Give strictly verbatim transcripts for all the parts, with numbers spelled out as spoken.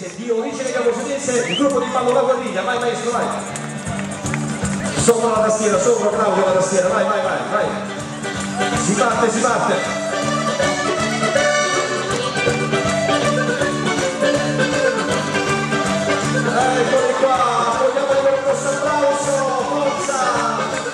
caposudese, di origine caposudese, il gruppo di ballo La Guardiglia, vai maestro, vai. Sopra la tastiera, sopra Claudio la tastiera, vai, vai, vai, vai. Si parte, si parte. Eccoli qua, vogliamo avere un grosso applauso, forza!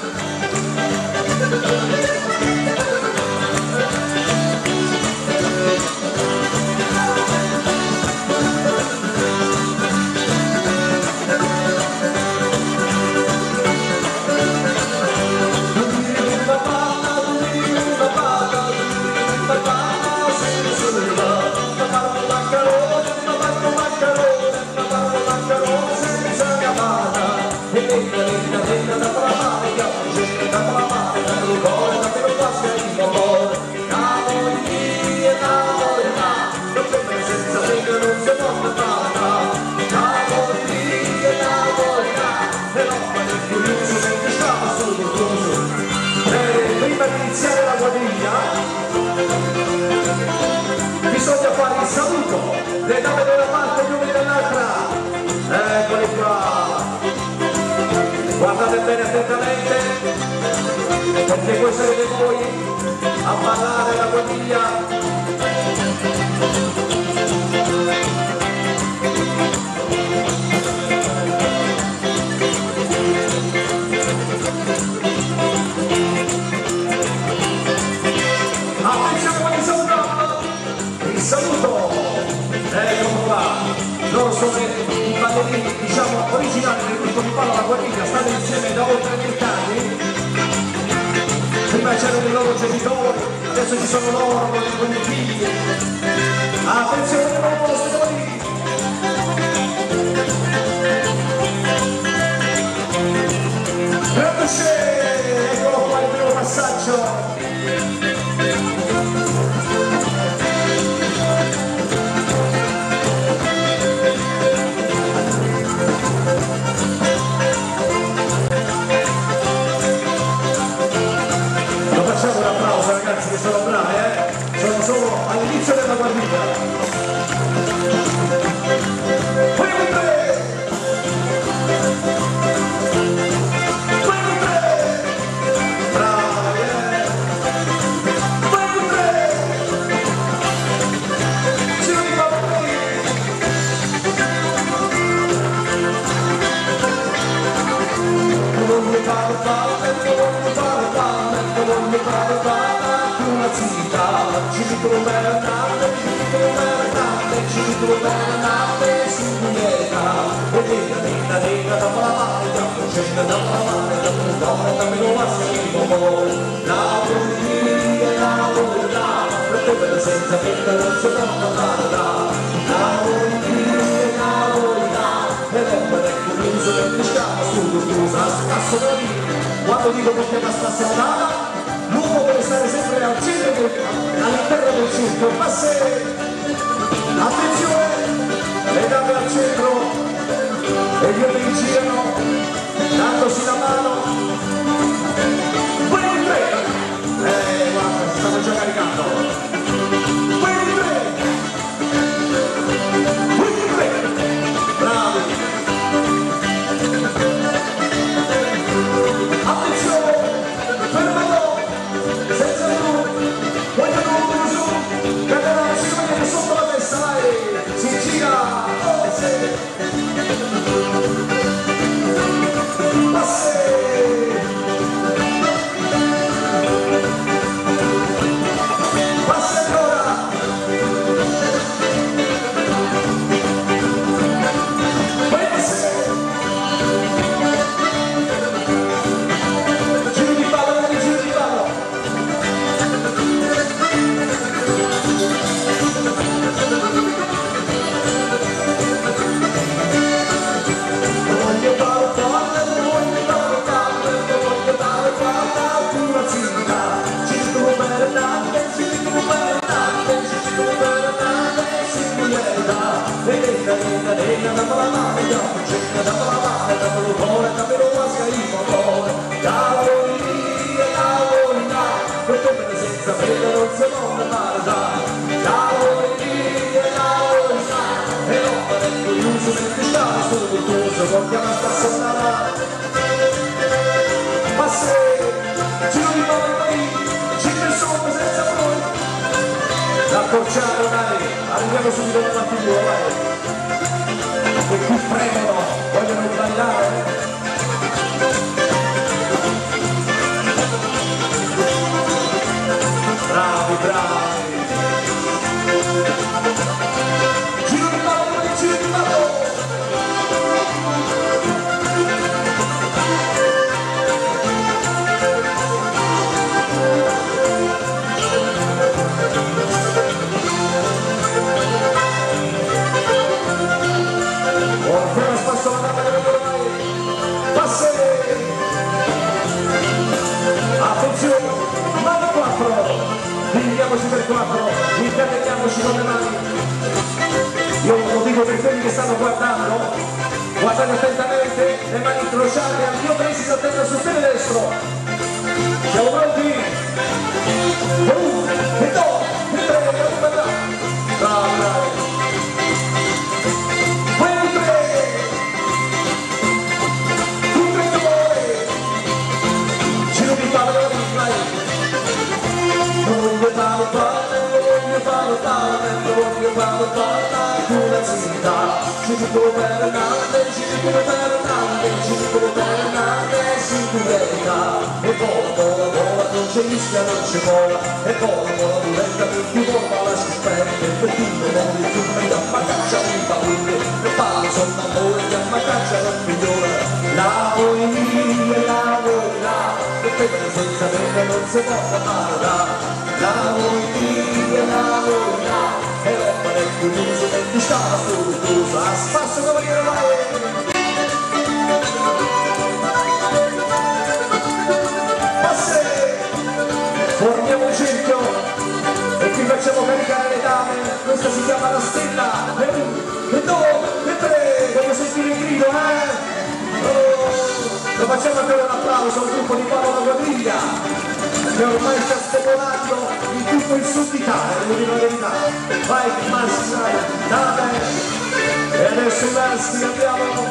Bisogna fare il saluto, le dame da una parte e gli uomini dall'altra. Eccoli qua, guardate bene attentamente perché voi sarete voi a ballare la Guardiglia. Loro sono i ballerini, diciamo, originali del gruppo di ballo La Guardiglia, stanno insieme da oltre vent'anni. Prima c'erano i loro genitori, adesso ci sono loro con i figli. Attenzione, loro signori! Grazie! Eccolo qua il primo passaggio. Che sono bravi, eh? Sono solo all'inizio della Guardiglia. Poi un tre! Poi un tre! Bravi, eh? Poi un tre! Giro di ballerini! Non mi pare palle, non mi pare palle, non mi pare palle. Ci dicono bene Natale, ci dicono bene Natale, ci dicono bene Natale, si muglieta. E dita, dita, dita, dopo la mano, dopo scende, dopo la mano, dopo il cuore, dopo lo maschino. La Guardiglia, la Guardiglia, perché per senza vita non si può parlare. La Guardiglia, la Guardiglia, e l'opera è curioso che ti scappa su, scusa, scasso da lì. Quando dico che ti basta strada, l'uomo deve stare sempre al centro, all'interno del circo. Passe, attenzione, le dame al centro e gli uomini girano dandosi la mano. Poi di tre, eh guarda, si stanno già caricando. Poi di tre, poi di tre, bravi. Attenzione, fermalo. Sotto la testa, vai! Si gira! Oh, sì. Ciao, strumenti stanno sul virtuoso, portiamo a stazzionare. Ma se ci non ricordo noi, ci pensiamo senza noi. L'accorciare dai, arriviamo subito nella figura, vai. E qui premono, vogliono ballare. Bravi, bravi. Giro di ballo, giro di ballo. Buona spasso la gamma delle ormai. Passe. Attenzione, mano quattro. Dividiamoci per quattro, interveniamoci con le mani. Io lo dico per quelli che stanno guardando, guardate attentamente, le mani incrociate, al mio preciso attento sul piede destro. Siamo pronti? E uno, e due, e tre, e uno, bravi, bravi. Quelli tre, tutti e due, giro di palla, vai. Non mi parlo parla, non mi parlo parla, non mi parlo parla, con la città. Ci dicono per Nante, ci dicono per Nante, ci dicono per Nante, sicurezza. E vola, vola, vola, non c'è rischia, non c'è vola. E vola, vola, volenta, tutti vola, la si sperde. Per tutto il mondo, il fiume, da macaccia, mi paure. E parlo, sono amore, da macaccia, non migliora. La vuoi lì, la vuoi là, e per senza bene non si può amare. La vuoi dire, la vuoi là, e l'opera è curioso, e ti stava sottosa, a spasso come dire vai. Passe, formiamo un cerchio, e qui facciamo caricare le dame, questa si chiama la stella, e uno, e due, e tre, voglio sentire il grido, eh? Oh, lo facciamo ancora un applauso al gruppo di Paolo La Quadriglia, che ormai sta spopolando in tutto il sud Italia, devo dire la verità. Vai maschi, vai, date! E adesso i maschi andiamo!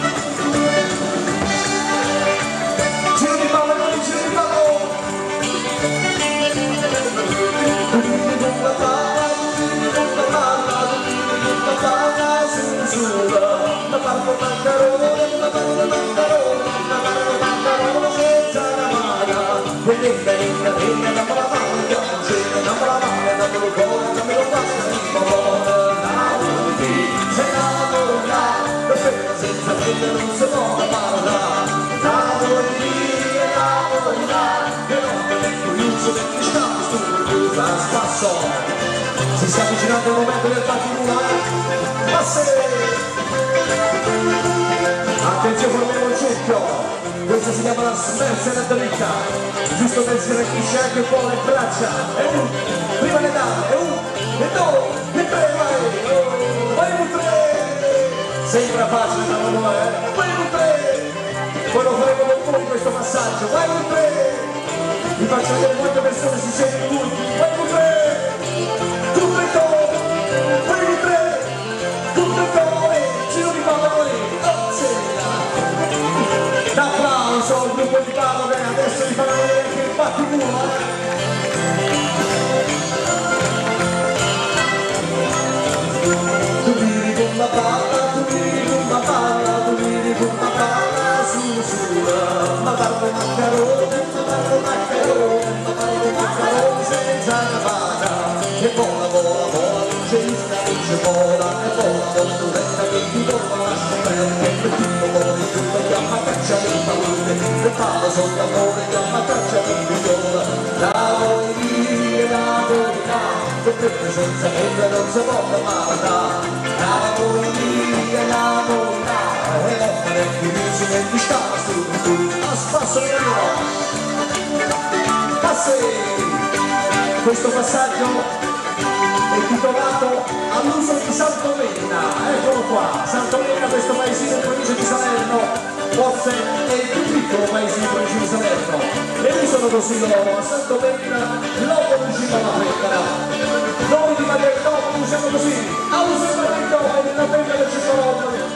Giro di ballo, non giro di ballo! Tutti con la palla, tutti con la palla, tutti con la palla, su sulla, la parla mancarone, la parla mancarone, la parla mancarone senza la mano. Venga, venga, venga, dammi la mano, andiamo in cena, dammi la mano, dammi lo cuore, dammi lo passo, dammi la mano, la vuoi, se la vuoi là, perfetta senza prendere non si può amare, la vuoi, la vuoi là, e non me ne curioso perché stiamo sul a spasso, si sta avvicinando il momento del partito, eh? Passe! Attenzione, formiamo il cerchio! Questa si chiama la smerza della dritta, giusto per sgranchire anche un po' le braccia. E uno, prima le dame, e uno, e due, e tre, vai! Oh, vai un tre! Sembra facile da noi, eh? Vai un tre! Poi lo faremo con voi questo passaggio, vai un tre! Vi faccio vedere quante persone si siedono tutti, vai un tre! Tutte e due! Vai un tre! Tutte e due! Giro di pallone! Oh, l'applauso al gruppo di Paolo che adesso vi farà vedere anche il battiburo. Tu vieni con la palla, tu vieni con la palla, tu vieni con la palla su sulla, ma parlo maccarone, ma parlo maccarone, ma parlo maccarone senza la palla. E vola, vola, vola, non c'è isca, non c'è vola, e vola, vola, duretta che ti vola la scoperta, e per tutto vola, tutto chiama caccia del paure, e parla sotto amore, chiama caccia del migliore. La vuoi dire, la vuoi là, e per senza prendere non si può amare, la vuoi dire, la vuoi là, e l'opera è curioso che ti sta su, a spasso di Passe! Questo passaggio è titolato all'uso di Santomena, eccolo qua, Santomena, questo paesino in provincia di Salerno, forse è il più piccolo paesino in provincia di Salerno, e usano così loro, a Santomena l'uomo uscita la femmina, noi di Maria del Dopo usiamo così, a uso di Maria del Dopo, nella femmina del ciclone,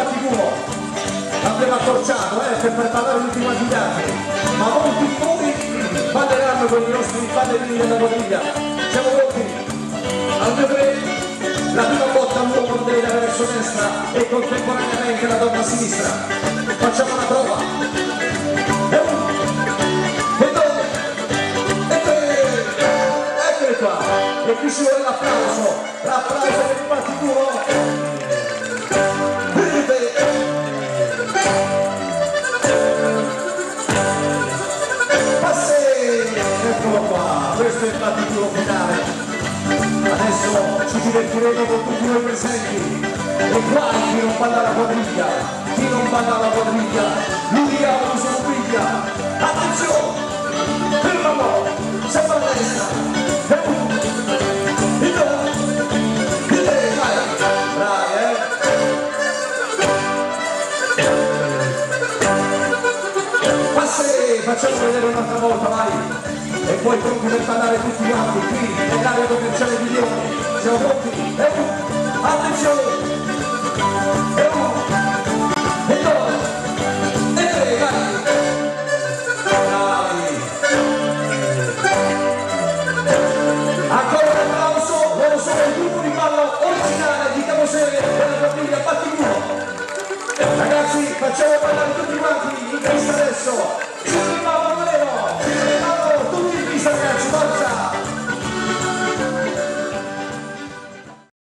Batticulo abbiamo accorciato eh, per far parlare tutti quanti gli altri, ma molti di voi balleranno con i nostri ballerini della quadriglia. Siamo pronti? Al mio tre, la prima botta all'uomo deve dare verso destra e contemporaneamente la donna a sinistra. Facciamo una prova. E uno, e due, e tre, eccoli qua. E qui ci vuole l'applauso, l'applauso per il Batticulo. Eccolo qua, questo è il Batticulo finale. Adesso ci divertiremo con tutti voi presenti. E qua chi non balla la quadriglia, chi non balla la quadriglia, lui ha una sua briglia. Attenzione! Ferma un po', sempre a destra. E uno, e due, e tre, vai! Bravi, eh? Passi, facciamo vedere un'altra volta, vai! E poi pronti per ballare tutti quanti qui nell'area commerciale di Lione. Siamo pronti? E uno, attenzione! E uno, e due, e tre, vai! Bravi! Ancora un applauso, loro sono il gruppo di ballo originale di Caposerie della famiglia Batticulo. Ragazzi, facciamo ballare tutti quanti in testa adesso!